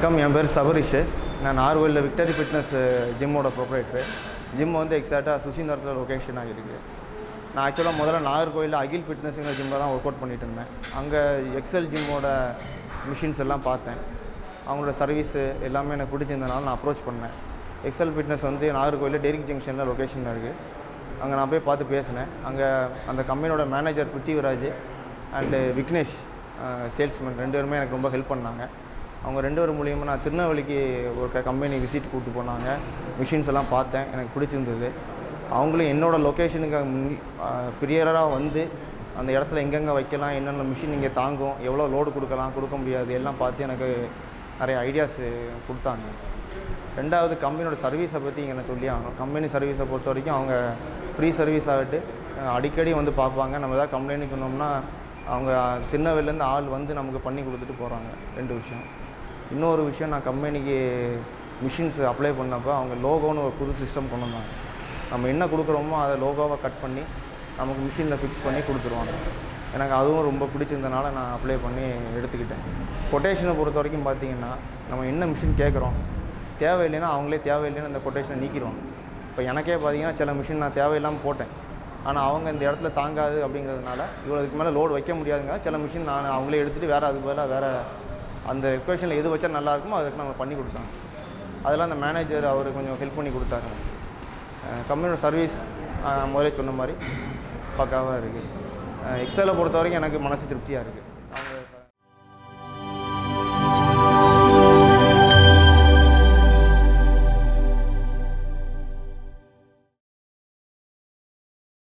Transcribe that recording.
வணக்கம், என் பேர் சபரிஷ். நான் நார்வேலில் விக்டரி ஃபிட்னஸ் ஜிம்மோட ப்ரொப்ரைட்டரு. ஜிம் வந்து எக்ஸாக்டாக சுசீந்திரத்தில் லொக்கேஷன் ஆகிருக்கு. நான் ஆக்சுவலாக முதல்ல நாகர்கோயிலில் அகில் ஃபிட்னஸுங்கிற ஜிம்மில் தான் ஒர்க் அவுட் பண்ணிகிட்டு இருந்தேன். அங்கே எக்ஸல் ஜிம்மோட மிஷின்ஸ் எல்லாம் பார்த்தேன். அவங்களோட சர்வீஸு எல்லாமே எனக்கு பிடிச்சிருந்தனால நான் அப்ரோச் பண்ணேன். எக்ஸல் ஃபிட்னஸ் வந்து நாகர்கோயிலில் டெரிக் ஜங்ஷனில் லொக்கேஷனில் இருக்குது. அங்கே நான் போய் பார்த்து பேசினேன். அங்கே அந்த கம்பெனியோட manager Prithviraj and Vignesh salesman 2 பேருமே எனக்கு ரொம்ப ஹெல்ப் பண்ணாங்க. அவங்க 2 பேர் மூலியமாக நான் திருநெல்வேலிக்கு ஒரு கம்பெனி விசிட் கூப்பிட்டு போனாங்க. மிஷின்ஸ் எல்லாம் பார்த்தேன், எனக்கு பிடிச்சிருந்தது. அவங்களும் என்னோடய லொக்கேஷனுக்கு ப்ரியராக வந்து அந்த இடத்துல எங்கெங்கே வைக்கலாம், என்னென்ன மிஷின் இங்கே தாங்கும், எவ்வளோ லோடு கொடுக்க முடியாது எல்லாம் பார்த்து எனக்கு நிறைய ஐடியாஸ் கொடுத்தாங்க. 2வது கம்பெனியோட சர்வீஸை பற்றி இங்கே நான் சொல்லி ஆகணும். கம்பெனி சர்வீஸை பொறுத்த வரைக்கும் அவங்க ஃப்ரீ சர்வீஸ் ஆகிட்டு அடிக்கடி வந்து பார்ப்பாங்க. நம்ம எதாவது கம்ப்ளைண்ட் சொன்னோம்னா அவங்க திருநெல்வேலிலேருந்து ஆள் வந்து நமக்கு பண்ணி கொடுத்துட்டு போகிறாங்க. 2 விஷயம். இன்னொரு விஷயம், நான் கம்பெனிக்கு மிஷின்ஸ் அப்ளை பண்ணப்போ அவங்க லோகோன்னு ஒரு புது சிஸ்டம் கொண்டு வந்தாங்க. நம்ம என்ன கொடுக்குறோமோ அதை லோகோவை கட் பண்ணி நமக்கு மிஷினில் ஃபிக்ஸ் பண்ணி கொடுத்துருவாங்க. எனக்கு அதுவும் ரொம்ப பிடிச்சிருந்தனால நான் அப்ளை பண்ணி எடுத்துக்கிட்டேன். கொட்டேஷனை பொறுத்த வரைக்கும் பார்த்திங்கன்னா, நம்ம என்ன மிஷின் கேட்குறோம் தேவையில்லைன்னா அவங்களே தேவையில்லைன்னு அந்த கொட்டேஷனை நீக்கிடுவாங்க. இப்போ எனக்கே பார்த்திங்கன்னா சில மிஷின் நான் தேவையில்லாமல் போட்டேன். ஆனால் அவங்க இந்த இடத்துல தாங்காது அப்படிங்கிறதுனால இவ்வளோதுக்கு மேலே லோடு வைக்க முடியாதுங்க. சில மிஷின் நான் அவங்களே எடுத்துகிட்டு வேறு அதுக்கு பதிலாக வேறு அந்த எக்வேஷனில் எது வச்சா நல்லாயிருக்குமோ அதுக்கு நம்ம பண்ணி கொடுத்தாங்க. அதெல்லாம் அந்த மேனேஜர் அவர் கொஞ்சம் ஹெல்ப் பண்ணி கொடுத்தாங்க. கம்பெனியோட சர்வீஸ் முதலே சொன்ன மாதிரி பக்காவாக இருக்குது. எக்ஸலை பொறுத்த வரைக்கும் எனக்கு மனசு திருப்தியாக இருக்குது.